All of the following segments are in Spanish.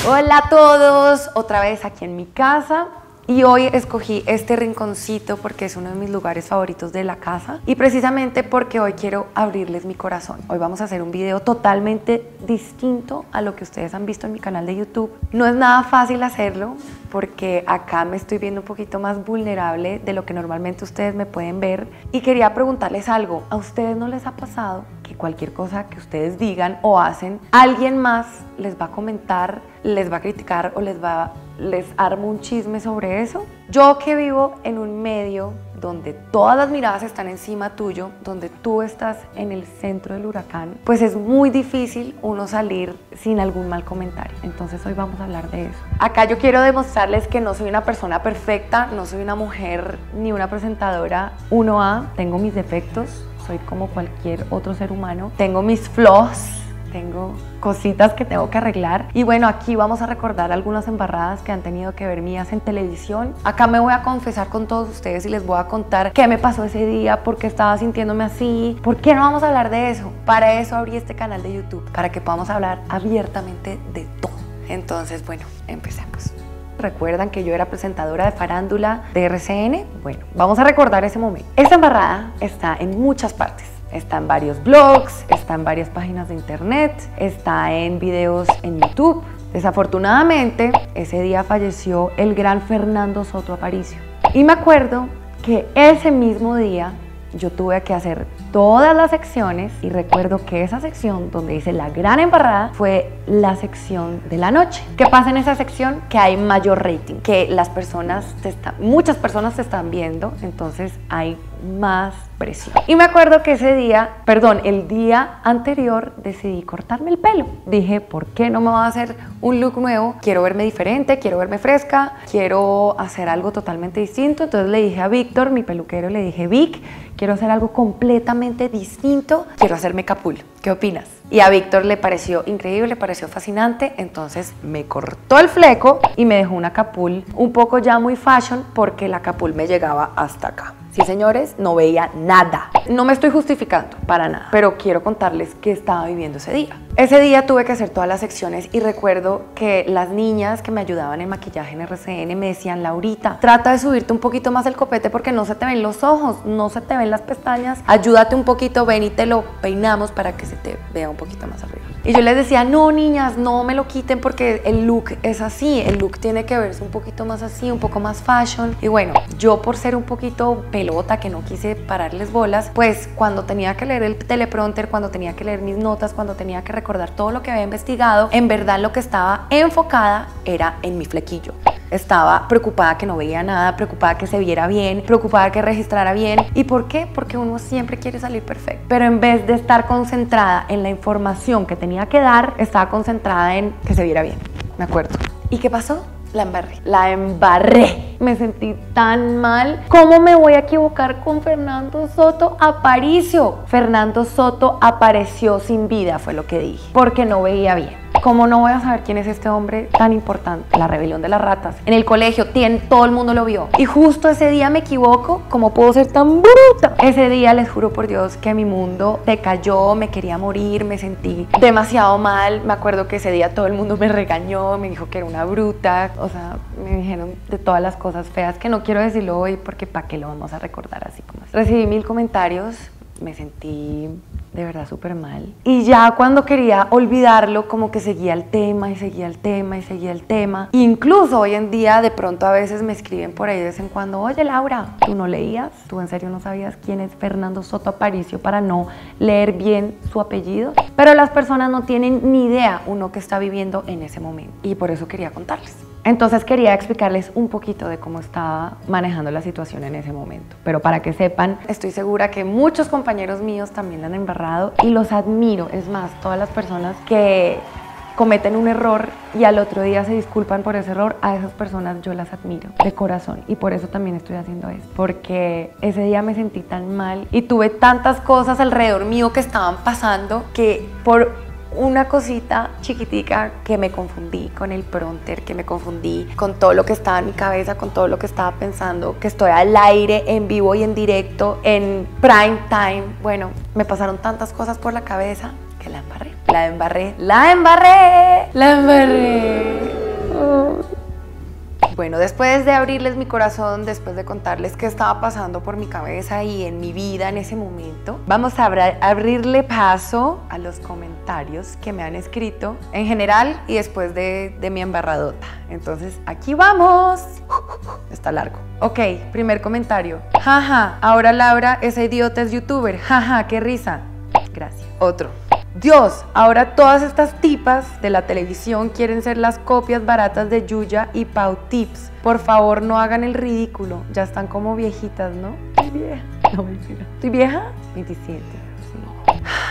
Hola a todos, otra vez aquí en mi casa. Y hoy escogí este rinconcito porque es uno de mis lugares favoritos de la casa y precisamente porque hoy quiero abrirles mi corazón. Hoy vamos a hacer un video totalmente distinto a lo que ustedes han visto en mi canal de YouTube. No es nada fácil hacerlo porque acá me estoy viendo un poquito más vulnerable de lo que normalmente ustedes me pueden ver. Y quería preguntarles algo, ¿a ustedes no les ha pasado que cualquier cosa que ustedes digan o hacen, alguien más les va a comentar, les va a criticar o les armo un chisme sobre eso? Yo que vivo en un medio donde todas las miradas están encima tuyo, donde tú estás en el centro del huracán, pues es muy difícil uno salir sin algún mal comentario. Entonces hoy vamos a hablar de eso. Acá yo quiero demostrarles que no soy una persona perfecta, no soy una mujer ni una presentadora 1A, tengo mis defectos, soy como cualquier otro ser humano, tengo mis flaws, tengo cositas que tengo que arreglar. Y bueno, aquí vamos a recordar algunas embarradas que han tenido que ver mías en televisión. Acá me voy a confesar con todos ustedes y les voy a contar qué me pasó ese día, por qué estaba sintiéndome así, por qué no vamos a hablar de eso. Para eso abrí este canal de YouTube, para que podamos hablar abiertamente de todo. Entonces, bueno, empecemos. ¿Recuerdan que yo era presentadora de farándula de RCN? Bueno, vamos a recordar ese momento. Esta embarrada está en muchas partes. Está en varios blogs, está en varias páginas de internet, está en videos en YouTube. Desafortunadamente, ese día falleció el gran Fernando Soto Aparicio. Y me acuerdo que ese mismo día yo tuve que hacer todas las secciones y recuerdo que esa sección donde hice la gran embarrada fue la sección de la noche. ¿Qué pasa en esa sección? Que hay mayor rating, que muchas personas te están viendo, entonces hay más presión. Y me acuerdo que el día anterior decidí cortarme el pelo. Dije, ¿por qué no me voy a hacer un look nuevo? Quiero verme diferente, quiero verme fresca, quiero hacer algo totalmente distinto. Entonces le dije a Víctor, mi peluquero, le dije, Vic, quiero hacer algo completamente distinto, quiero hacerme capul. ¿Qué opinas? Y a Víctor le pareció increíble, le pareció fascinante, entonces me cortó el fleco y me dejó una capul un poco ya muy fashion porque la capul me llegaba hasta acá. Sí, señores, no veía nada. No me estoy justificando para nada, pero quiero contarles qué estaba viviendo ese día. Ese día tuve que hacer todas las secciones y recuerdo que las niñas que me ayudaban en maquillaje en RCN me decían, Laurita, trata de subirte un poquito más el copete porque no se te ven los ojos, no se te ven las pestañas, ayúdate un poquito, ven y te lo peinamos para que se te vea un poquito más arriba. Y yo les decía, no niñas, no me lo quiten porque el look es así, el look tiene que verse un poquito más así, un poco más fashion. Y bueno, yo por ser un poquito pelota que no quise pararles bolas, pues cuando tenía que leer el teleprompter, cuando tenía que leer mis notas, cuando tenía que recordar todo lo que había investigado, en verdad lo que estaba enfocada era en mi flequillo. Estaba preocupada que no veía nada, preocupada que se viera bien, preocupada que registrara bien. ¿Y por qué? Porque uno siempre quiere salir perfecto. Pero en vez de estar concentrada en la información que tenía que dar, estaba concentrada en que se viera bien. Me acuerdo. ¿Y qué pasó? La embarré. La embarré. Me sentí tan mal. ¿Cómo me voy a equivocar con Fernando Soto Aparicio? Fernando Soto apareció sin vida, fue lo que dije, porque no veía bien. ¿Cómo no voy a saber quién es este hombre tan importante? La rebelión de las ratas. En el colegio, todo el mundo lo vio. Y justo ese día me equivoco. ¿Cómo puedo ser tan bruta? Ese día les juro por Dios que mi mundo se cayó, me quería morir, me sentí demasiado mal. Me acuerdo que ese día todo el mundo me regañó, me dijo que era una bruta. O sea, me dijeron de todas las cosas feas que no quiero decirlo hoy porque ¿para qué lo vamos a recordar así como así? Recibí 1000 comentarios, me sentí de verdad súper mal. Y ya cuando quería olvidarlo, como que seguía el tema y seguía el tema y seguía el tema. Incluso hoy en día de pronto a veces me escriben por ahí de vez en cuando, oye Laura, ¿tú no leías? ¿Tú en serio no sabías quién es Fernando Soto Aparicio para no leer bien su apellido? Pero las personas no tienen ni idea uno que está viviendo en ese momento. Y por eso quería contarles. Entonces quería explicarles un poquito de cómo estaba manejando la situación en ese momento. Pero para que sepan, estoy segura que muchos compañeros míos también la han embarrado y los admiro. Es más, todas las personas que cometen un error y al otro día se disculpan por ese error, a esas personas yo las admiro de corazón y por eso también estoy haciendo esto, porque ese día me sentí tan mal y tuve tantas cosas alrededor mío que estaban pasando que por una cosita chiquitica que me confundí con el prompter, que me confundí con todo lo que estaba en mi cabeza, con todo lo que estaba pensando, que estoy al aire, en vivo y en directo, en prime time. Bueno, me pasaron tantas cosas por la cabeza que la embarré. La embarré, la embarré, la embarré. Bueno, después de abrirles mi corazón, después de contarles qué estaba pasando por mi cabeza y en mi vida en ese momento, vamos a abrirle paso a los comentarios que me han escrito en general y después de mi embarradota. Entonces, aquí vamos. Está largo. Ok, primer comentario. Jaja, ahora Laura, esa idiota es youtuber. Jaja, qué risa. Gracias. Otro. Dios, ahora todas estas tipas de la televisión quieren ser las copias baratas de Yuya y Pau Tips. Por favor, no hagan el ridículo. Ya están como viejitas, ¿no? Estoy vieja. No, mentira. ¿Estoy vieja? 27. Sí.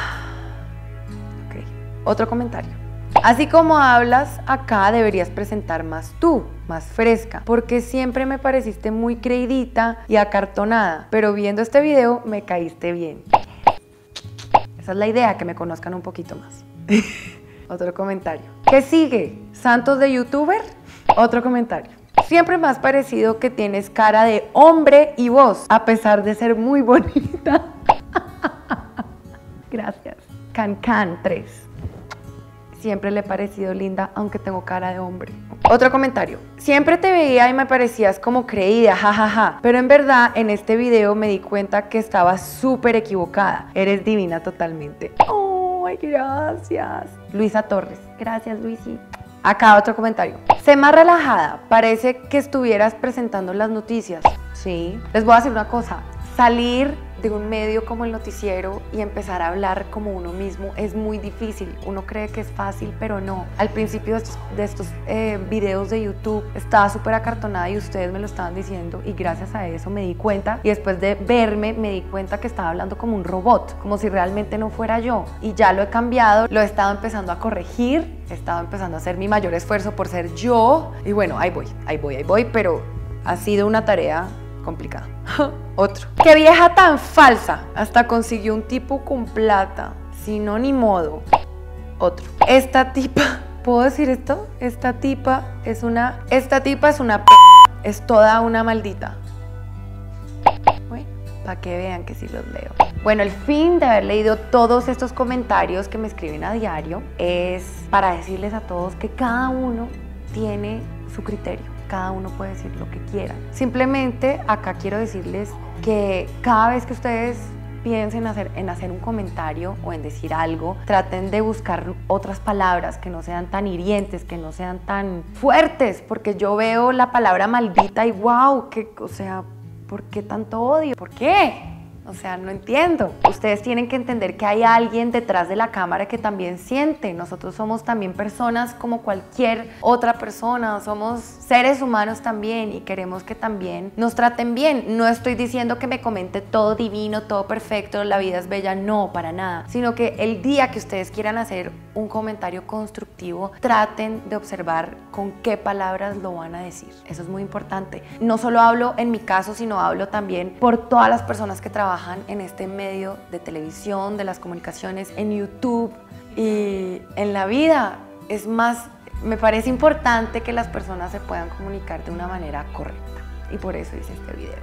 Ok. Otro comentario. Así como hablas acá, deberías presentar más tú, más fresca, porque siempre me pareciste muy creidita y acartonada, pero viendo este video me caíste bien. Esa es la idea, que me conozcan un poquito más. Otro comentario. ¿Qué sigue? ¿Santos de youtuber? Otro comentario. Siempre me has parecido que tienes cara de hombre y voz, a pesar de ser muy bonita. Gracias. Can 3. Siempre le he parecido linda, aunque tengo cara de hombre. Otro comentario. Siempre te veía y me parecías como creída, jajaja. Pero en verdad, en este video me di cuenta que estaba súper equivocada. Eres divina totalmente. ¡Ay, gracias! Luisa Torres. Gracias, Luisi. Acá otro comentario. Sé más relajada. Parece que estuvieras presentando las noticias. Sí. Les voy a decir una cosa. Salir de un medio como el noticiero y empezar a hablar como uno mismo es muy difícil. Uno cree que es fácil, pero no. Al principio de estos videos de YouTube estaba súper acartonada y ustedes me lo estaban diciendo y gracias a eso me di cuenta, y después de verme me di cuenta que estaba hablando como un robot, como si realmente no fuera yo, y ya lo he cambiado, lo he estado empezando a corregir, he estado empezando a hacer mi mayor esfuerzo por ser yo y bueno, ahí voy, pero ha sido una tarea complicada. Otro. ¡Qué vieja tan falsa! Hasta consiguió un tipo con plata. Si no, ni modo. Otro. Esta tipa... ¿Puedo decir esto? Esta tipa es una p... Es toda una maldita. Bueno, para que vean que sí los leo. Bueno, el fin de haber leído todos estos comentarios que me escriben a diario es para decirles a todos que cada uno tiene su criterio. Cada uno puede decir lo que quiera. Simplemente acá quiero decirles que cada vez que ustedes piensen en hacer un comentario o en decir algo, traten de buscar otras palabras que no sean tan hirientes, que no sean tan fuertes, porque yo veo la palabra maldita y wow, o sea, ¿por qué tanto odio? ¿Por qué? O sea, no entiendo. Ustedes tienen que entender que hay alguien detrás de la cámara que también siente. Nosotros somos también personas como cualquier otra persona. Somos seres humanos también y queremos que también nos traten bien. No estoy diciendo que me comente todo divino, todo perfecto, la vida es bella. No, para nada. Sino que el día que ustedes quieran hacer un comentario constructivo, traten de observar con qué palabras lo van a decir. Eso es muy importante. No solo hablo en mi caso, sino hablo también por todas las personas que trabajan en este medio de televisión, de las comunicaciones, en YouTube y en la vida. Es más, me parece importante que las personas se puedan comunicar de una manera correcta y por eso hice este video.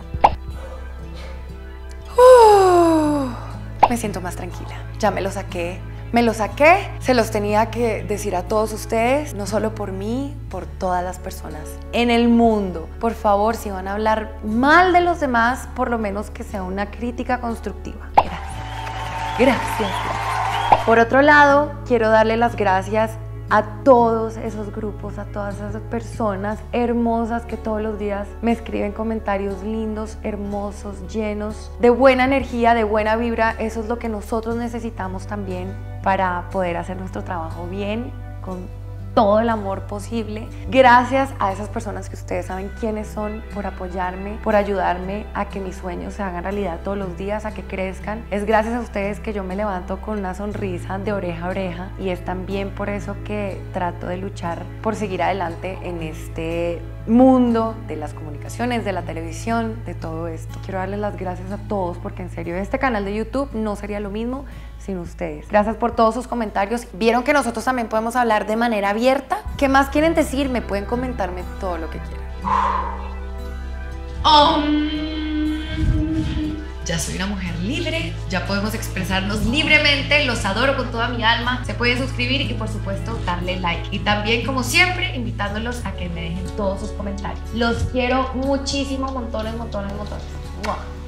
Me siento más tranquila, ya me lo saqué, se los tenía que decir a todos ustedes, no solo por mí, por todas las personas en el mundo. Por favor, si van a hablar mal de los demás, por lo menos que sea una crítica constructiva. Gracias. Por otro lado, quiero darle las gracias a todos esos grupos, a todas esas personas hermosas que todos los días me escriben comentarios lindos, hermosos, llenos de buena energía, de buena vibra. Eso es lo que nosotros necesitamos también para poder hacer nuestro trabajo bien, con todo el amor posible. Gracias a esas personas que ustedes saben quiénes son, por apoyarme, por ayudarme a que mis sueños se hagan realidad todos los días, a que crezcan. Es gracias a ustedes que yo me levanto con una sonrisa de oreja a oreja y es también por eso que trato de luchar por seguir adelante en este mundo de las comunicaciones, de la televisión, de todo esto. Quiero darles las gracias a todos porque en serio este canal de YouTube no sería lo mismo sin ustedes. Gracias por todos sus comentarios. Vieron que nosotros también podemos hablar de manera abierta. ¿Qué más quieren decirme? Pueden comentarme todo lo que quieran. ya soy una mujer libre, ya podemos expresarnos libremente, los adoro con toda mi alma. Se pueden suscribir y por supuesto darle like. Y también, como siempre, invitándolos a que me dejen todos sus comentarios. Los quiero muchísimo, montones, montones, montones. ¡Mua!